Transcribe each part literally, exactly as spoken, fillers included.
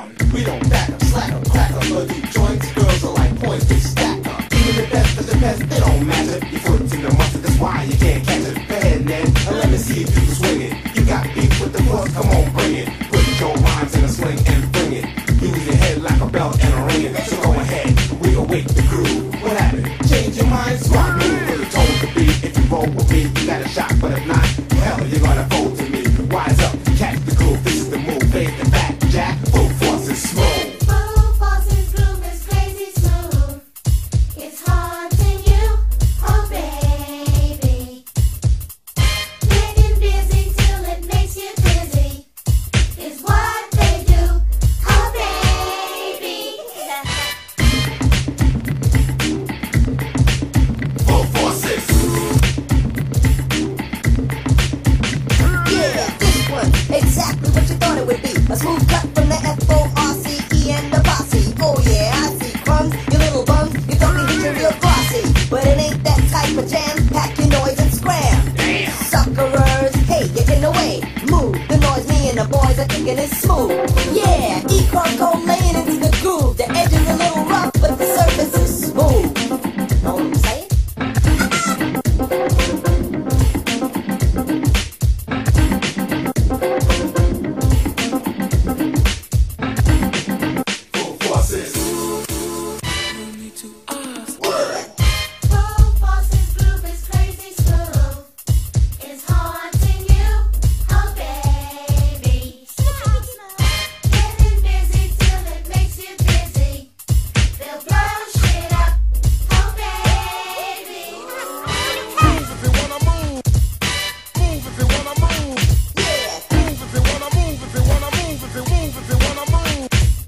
down. We don't back up, slack up, crack up, or do joints. Girls are like points, they stack up. Even the best of the best, they don't matter. Your foot's in the mustard, that's why you can't catch it. Go ahead, Ned, and let me see if you can swing it. You got beef with the boss, come on, bring it. Put your rhymes in a sling and bring it. Use your head like a belt and a ring. So go ahead, we awake the crew. What happened? Change your mind, smart move for the tone to beat. If you roll with me, you got a shot, but if not, hell, you're gonna fold to me. Wise up, catch the groove, this is the move. Fade the back, jack, full force is smooth. Full force's groove is crazy smooth. It's haunting you, oh baby. Getting busy till it makes you dizzy is what they do, oh baby. Full forces. Yeah, this one, exactly what you thought it would be. A smooth cut from the F O R C E and the posse. Oh yeah, I see crumbs, you little bums. You talking hit you real glossy, but it ain't that type of jam. Pack your noise and scram. Damn. Suckerers, hey, get in the way. Move, the noise me and the boys are thinking is smooth. Yeah, E-Crunk laying into the groove. The edge is a little rough, but the surface is smooth. Know what I'm saying? Full forces. Full force's groove is crazy smooth. It's haunting you, oh baby. Getting busy till it makes you dizzy. They'll blow shit up, oh baby. Move if you wanna move. Move if you wanna move. Yeah. Move if you wanna move. If you wanna move. If you move. If you wanna move.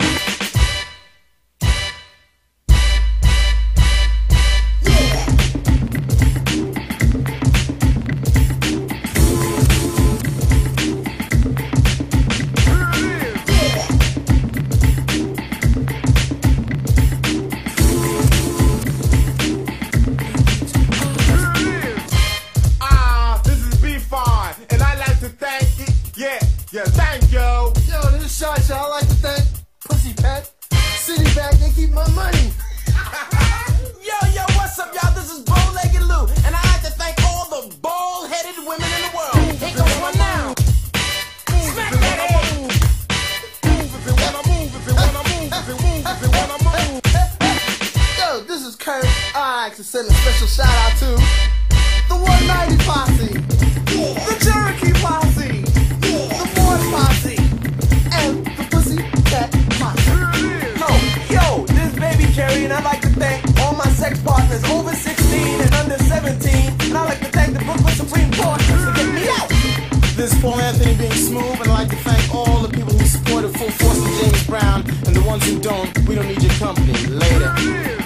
Ah, this is B five, and I'd like to thank you. Yeah, yeah, thank you. Yo, this is Shot Shot. I'd like to thank Pussy Pet, Citibank, they keep my money. Yo, yo, what's up, y'all? This is Bow-Legged Lou, and I like to thank all the bald-headed women in the world. Here goes one now. Smack that head. Move if you wanna move. If you wanna move. If you move. If you wanna move. Yo, this is Kurt. I like to send a special shout out to the one ninety Posse, the Cherokee Posse, the Ford Posse, and the Pussy Cat Posse. Yo, yo, this is Baby Cherry, and I'd like to thank all my sex partners over sixteen and under seventeen, and I'd like to thank the Brooklyn Supreme Court for getting me out. This is Paul Anthony being smooth, and I'd like to thank all the people who supported Full Force and James Brown, and the ones who don't, we don't need your company. Later.